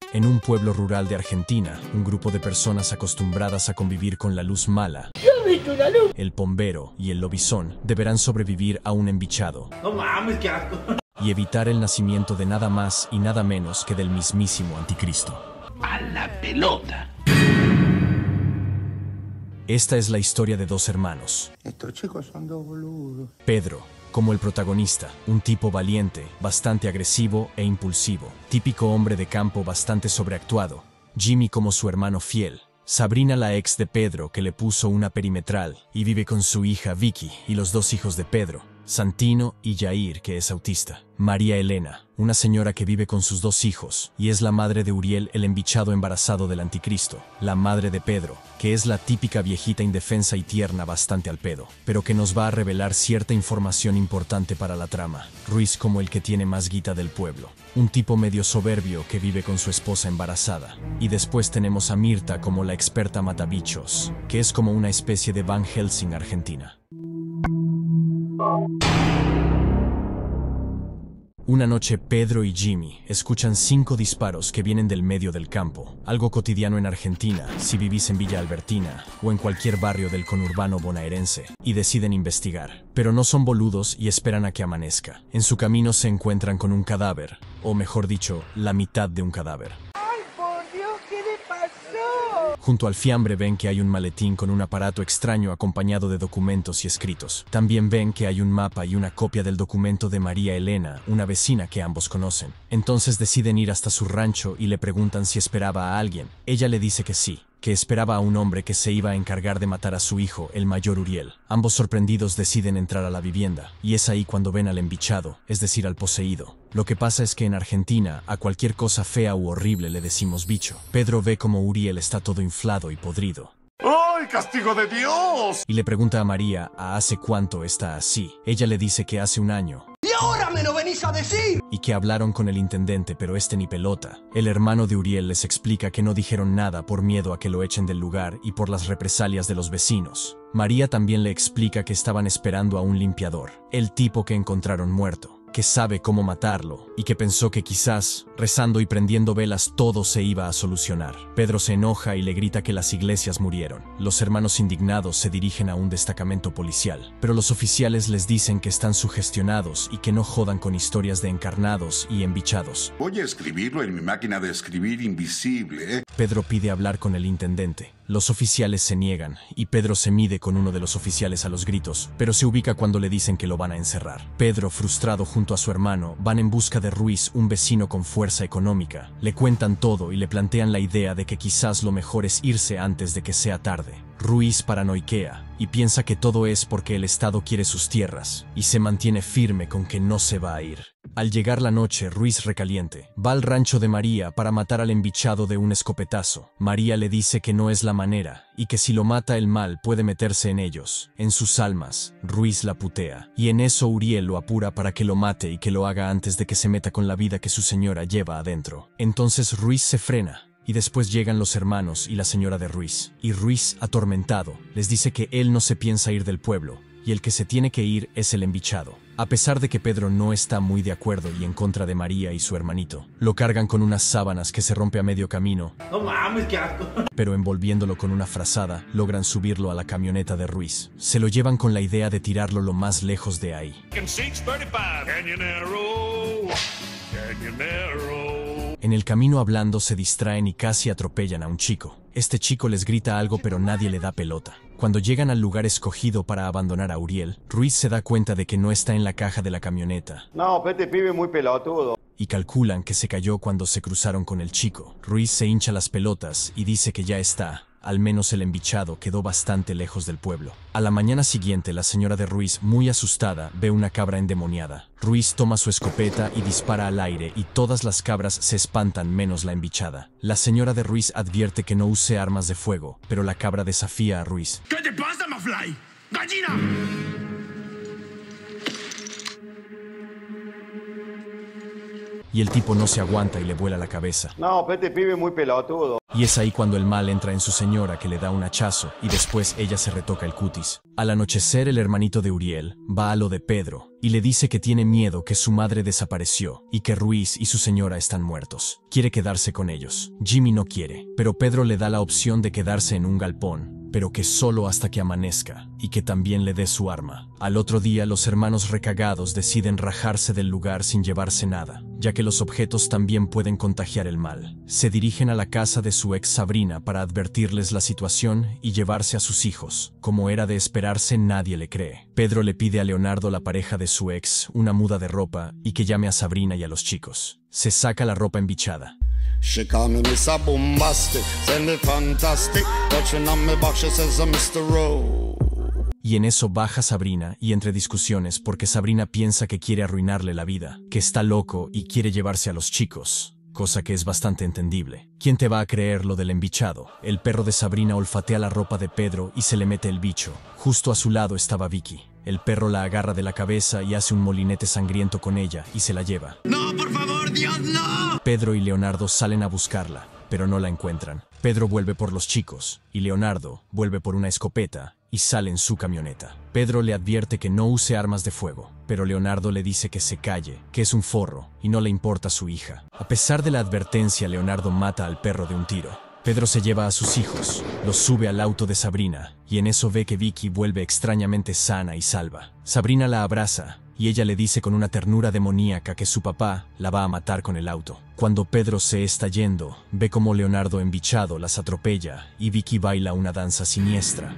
En un pueblo rural de Argentina, un grupo de personas acostumbradas a convivir con la luz mala, el pombero y el lobizón, deberán sobrevivir a un embichado No mames, qué asco. y evitar el nacimiento de nada más y nada menos que del mismísimo anticristo. A la pelota. Esta es la historia de dos hermanos. Estos chicos son dos boludos. Pedro, como el protagonista, un tipo valiente, bastante agresivo e impulsivo, típico hombre de campo bastante sobreactuado. Jimmy como su hermano fiel. Sabrina, la ex de Pedro, que le puso una perimetral y vive con su hija Vicky y los dos hijos de Pedro, Santino y Jair, que es autista. María Elena, una señora que vive con sus dos hijos y es la madre de Uriel, el embichado embarazado del anticristo. La madre de Pedro, que es la típica viejita indefensa y tierna bastante al pedo, pero que nos va a revelar cierta información importante para la trama. Ruiz como el que tiene más guita del pueblo, un tipo medio soberbio que vive con su esposa embarazada. Y después tenemos a Mirta como la experta matabichos, que es como una especie de Van Helsing argentina. Una noche Pedro y Jimmy escuchan 5 disparos que vienen del medio del campo, algo cotidiano en Argentina si vivís en Villa Albertina o en cualquier barrio del conurbano bonaerense, y deciden investigar. Pero no son boludos y esperan a que amanezca. En su camino se encuentran con un cadáver, o mejor dicho, la mitad de un cadáver. Junto al fiambre ven que hay un maletín con un aparato extraño acompañado de documentos y escritos. También ven que hay un mapa y una copia del documento de María Elena, una vecina que ambos conocen. Entonces deciden ir hasta su rancho y le preguntan si esperaba a alguien. Ella le dice que sí, que esperaba a un hombre que se iba a encargar de matar a su hijo, el mayor Uriel. Ambos sorprendidos deciden entrar a la vivienda, y es ahí cuando ven al embichado, es decir, al poseído. Lo que pasa es que en Argentina, a cualquier cosa fea u horrible le decimos bicho. Pedro ve como Uriel está todo inflado y podrido. ¡Ay, castigo de Dios! Y le pregunta a María ¿hace cuánto está así? Ella le dice que hace un año. ¡Y ahora me lo venís a decir! Y que hablaron con el intendente, pero este ni pelota. El hermano de Uriel les explica que no dijeron nada por miedo a que lo echen del lugar y por las represalias de los vecinos. María también le explica que estaban esperando a un limpiador, el tipo que encontraron muerto, que sabe cómo matarlo, y que pensó que quizás, rezando y prendiendo velas, todo se iba a solucionar. Pedro se enoja y le grita que las iglesias murieron. Los hermanos indignados se dirigen a un destacamento policial, pero los oficiales les dicen que están sugestionados y que no jodan con historias de encarnados y embichados. Voy a escribirlo en mi máquina de escribir invisible, ¿eh? Pedro pide hablar con el intendente. Los oficiales se niegan, y Pedro se mide con uno de los oficiales a los gritos, pero se ubica cuando le dicen que lo van a encerrar. Pedro, frustrado junto a su hermano, van en busca de Ruiz, un vecino con fuerza económica. Le cuentan todo y le plantean la idea de que quizás lo mejor es irse antes de que sea tarde. Ruiz paranoiquea y piensa que todo es porque el Estado quiere sus tierras, y se mantiene firme con que no se va a ir. Al llegar la noche, Ruiz recaliente va al rancho de María para matar al embichado de un escopetazo. María le dice que no es la manera, y que si lo mata el mal puede meterse en ellos, en sus almas. Ruiz la putea, y en eso Uriel lo apura para que lo mate y que lo haga antes de que se meta con la vida que su señora lleva adentro. Entonces Ruiz se frena, y después llegan los hermanos y la señora de Ruiz. Y Ruiz, atormentado, les dice que él no se piensa ir del pueblo, y el que se tiene que ir es el embichado. A pesar de que Pedro no está muy de acuerdo y en contra de María y su hermanito, lo cargan con unas sábanas que se rompe a medio camino. No mames, qué asco. Pero envolviéndolo con una frazada, logran subirlo a la camioneta de Ruiz. Se lo llevan con la idea de tirarlo lo más lejos de ahí. En el camino hablando se distraen y casi atropellan a un chico. Este chico les grita algo pero nadie le da pelota. Cuando llegan al lugar escogido para abandonar a Uriel, Ruiz se da cuenta de que no está en la caja de la camioneta. No, pero este pibe es muy pelotudo. Y calculan que se cayó cuando se cruzaron con el chico. Ruiz se hincha las pelotas y dice que ya está. Al menos el embichado quedó bastante lejos del pueblo. A la mañana siguiente, la señora de Ruiz, muy asustada, ve una cabra endemoniada. Ruiz toma su escopeta y dispara al aire y todas las cabras se espantan menos la embichada. La señora de Ruiz advierte que no use armas de fuego, pero la cabra desafía a Ruiz. ¿Qué te pasa, Mafly? ¡Gallina! y el tipo no se aguanta y le vuela la cabeza. No, pero este pibe es muy pelotudo. Y es ahí cuando el mal entra en su señora, que le da un hachazo y después ella se retoca el cutis. Al anochecer, el hermanito de Uriel va a lo de Pedro y le dice que tiene miedo, que su madre desapareció y que Ruiz y su señora están muertos. Quiere quedarse con ellos. Jimmy no quiere, pero Pedro le da la opción de quedarse en un galpón, pero que solo hasta que amanezca, y que también le dé su arma. Al otro día, los hermanos recagados deciden rajarse del lugar sin llevarse nada, ya que los objetos también pueden contagiar el mal. Se dirigen a la casa de su ex Sabrina para advertirles la situación y llevarse a sus hijos. Como era de esperarse, nadie le cree. Pedro le pide a Leonardo, la pareja de su ex, una muda de ropa y que llame a Sabrina y a los chicos. Se saca la ropa embichada. She call me Mr. Bombastic, send me fantastic, touching on me back, she says I'm Mr. Rowe. Y en eso baja Sabrina, y entre discusiones, porque Sabrina piensa que quiere arruinarle la vida, que está loco y quiere llevarse a los chicos, cosa que es bastante entendible. ¿Quién te va a creer lo del embichado? El perro de Sabrina olfatea la ropa de Pedro y se le mete el bicho. Justo a su lado estaba Vicky. El perro la agarra de la cabeza y hace un molinete sangriento con ella y se la lleva. ¡No, por favor, Dios, no! Pedro y Leonardo salen a buscarla, pero no la encuentran. Pedro vuelve por los chicos y Leonardo vuelve por una escopeta y sale en su camioneta. Pedro le advierte que no use armas de fuego, pero Leonardo le dice que se calle, que es un forro y no le importa su hija. A pesar de la advertencia, Leonardo mata al perro de un tiro. Pedro se lleva a sus hijos, los sube al auto de Sabrina y en eso ve que Vicky vuelve extrañamente sana y salva. Sabrina la abraza y ella le dice con una ternura demoníaca que su papá la va a matar con el auto. Cuando Pedro se está yendo, ve como Leonardo embichado las atropella y Vicky baila una danza siniestra.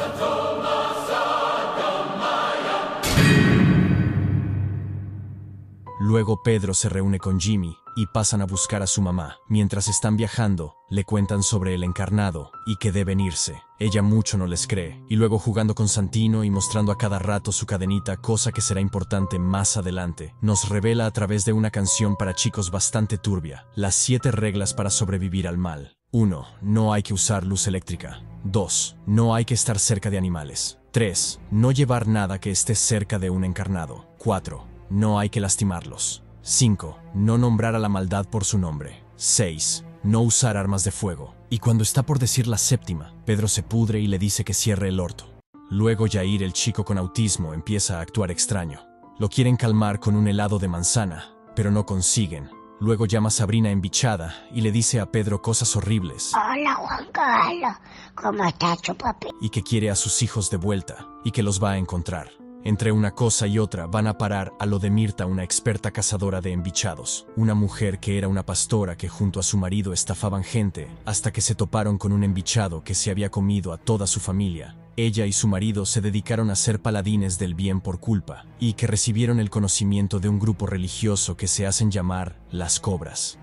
Luego Pedro se reúne con Jimmy y pasan a buscar a su mamá. Mientras están viajando, le cuentan sobre el encarnado y que deben irse. Ella mucho no les cree, y luego jugando con Santino y mostrando a cada rato su cadenita, cosa que será importante más adelante, nos revela a través de una canción para chicos bastante turbia, las 7 reglas para sobrevivir al mal. 1. No hay que usar luz eléctrica. 2. No hay que estar cerca de animales. 3. No llevar nada que esté cerca de un encarnado. 4. No hay que lastimarlos. 5. No nombrar a la maldad por su nombre. 6. No usar armas de fuego. Y cuando está por decir la 7ª, Pedro se pudre y le dice que cierre el orto. Luego Yair, el chico con autismo, empieza a actuar extraño. Lo quieren calmar con un helado de manzana, pero no consiguen. Luego llama a Sabrina embichada y le dice a Pedro cosas horribles. Hola, Juan Carlos. ¿Cómo estás, chupapi? Y que quiere a sus hijos de vuelta y que los va a encontrar. Entre una cosa y otra van a parar a lo de Mirta, una experta cazadora de embichados, una mujer que era una pastora que junto a su marido estafaban gente hasta que se toparon con un embichado que se había comido a toda su familia. Ella y su marido se dedicaron a ser paladines del bien por culpa y que recibieron el conocimiento de un grupo religioso que se hacen llamar las Cobras.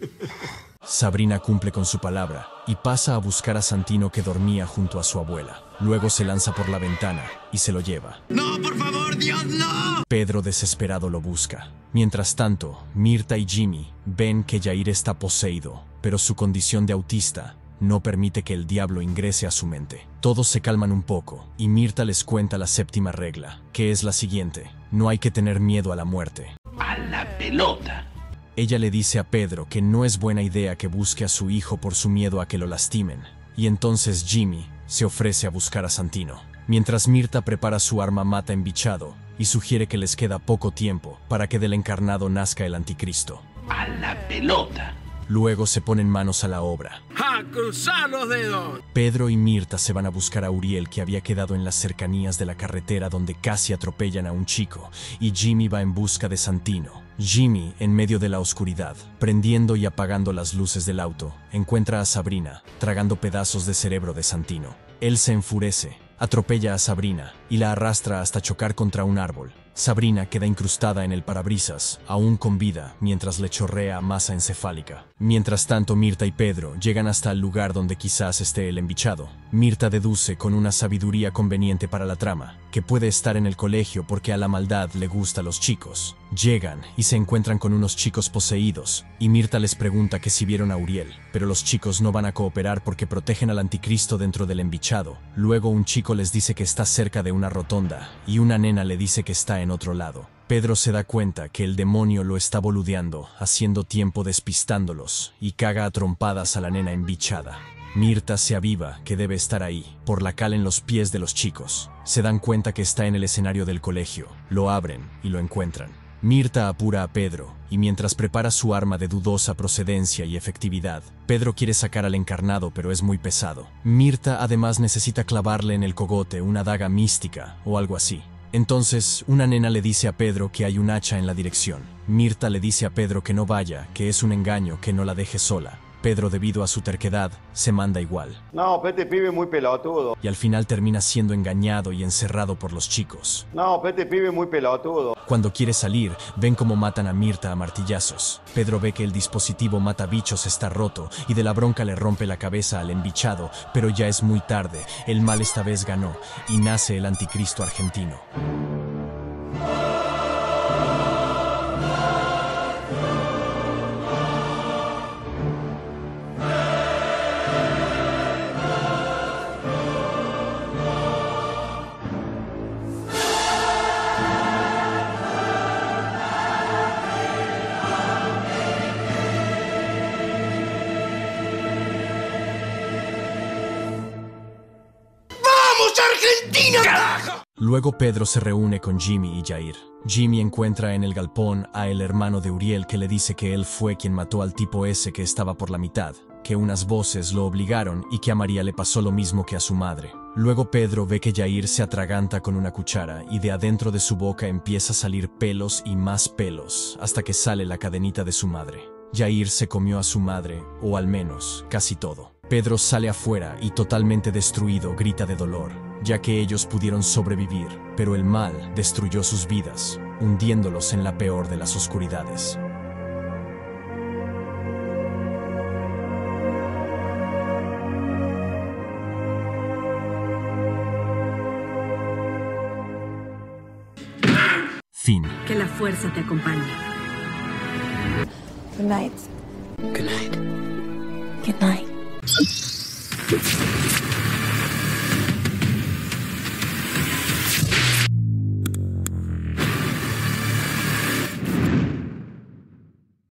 Sabrina cumple con su palabra y pasa a buscar a Santino, que dormía junto a su abuela. Luego se lanza por la ventana y se lo lleva. ¡No, por favor, Dios, no! Pedro desesperado lo busca. Mientras tanto, Mirta y Jimmy ven que Yair está poseído, pero su condición de autista no permite que el diablo ingrese a su mente. Todos se calman un poco y Mirta les cuenta la 7ª regla, que es la siguiente: no hay que tener miedo a la muerte. A la pelota. Ella le dice a Pedro que no es buena idea que busque a su hijo por su miedo a que lo lastimen, y entonces Jimmy se ofrece a buscar a Santino. Mientras Mirta prepara su arma mata embichado y sugiere que les queda poco tiempo para que del encarnado nazca el anticristo. A la pelota. Luego se ponen manos a la obra. ¡A cruzar los dedos! Pedro y Mirta se van a buscar a Uriel, que había quedado en las cercanías de la carretera donde casi atropellan a un chico, y Jimmy va en busca de Santino. Jimmy, en medio de la oscuridad, prendiendo y apagando las luces del auto, encuentra a Sabrina, tragando pedazos de cerebro de Santino. Él se enfurece, atropella a Sabrina y la arrastra hasta chocar contra un árbol. Sabrina queda incrustada en el parabrisas, aún con vida, mientras le chorrea masa encefálica. Mientras tanto, Mirta y Pedro llegan hasta el lugar donde quizás esté el embichado. Mirta deduce con una sabiduría conveniente para la trama que puede estar en el colegio porque a la maldad le gusta a los chicos. Llegan y se encuentran con unos chicos poseídos, y Mirta les pregunta que si vieron a Uriel, pero los chicos no van a cooperar porque protegen al anticristo dentro del embichado. Luego un chico les dice que está cerca de una rotonda, y una nena le dice que está en otro lado. Pedro se da cuenta que el demonio lo está boludeando, haciendo tiempo despistándolos, y caga a trompadas a la nena embichada. Mirta se aviva que debe estar ahí, por la cal en los pies de los chicos. Se dan cuenta que está en el escenario del colegio, lo abren y lo encuentran. Mirta apura a Pedro, y mientras prepara su arma de dudosa procedencia y efectividad, Pedro quiere sacar al encarnado pero es muy pesado. Mirta además necesita clavarle en el cogote una daga mística o algo así. Entonces, una nena le dice a Pedro que hay un hacha en la dirección. Mirta le dice a Pedro que no vaya, que es un engaño, que no la deje sola. Pedro, debido a su terquedad, se manda igual. No, este pibe muy pelotudo. Y al final termina siendo engañado y encerrado por los chicos. No, este pibe muy pelotudo. Cuando quiere salir, ven cómo matan a Mirta a martillazos. Pedro ve que el dispositivo mata bichos está roto y de la bronca le rompe la cabeza al embichado, pero ya es muy tarde, el mal esta vez ganó y nace el anticristo argentino. ¡Argentina, carajo! Luego Pedro se reúne con Jimmy y Jair. Jimmy encuentra en el galpón a el hermano de Uriel que le dice que él fue quien mató al tipo ese que estaba por la mitad, que unas voces lo obligaron y que a María le pasó lo mismo que a su madre. Luego Pedro ve que Jair se atraganta con una cuchara y de adentro de su boca empieza a salir pelos y más pelos, hasta que sale la cadenita de su madre. Jair se comió a su madre, o al menos, casi todo. Pedro sale afuera y totalmente destruido grita de dolor, ya que ellos pudieron sobrevivir, pero el mal destruyó sus vidas, hundiéndolos en la peor de las oscuridades. Fin. Que la fuerza te acompañe. Good night. Good night. Good night.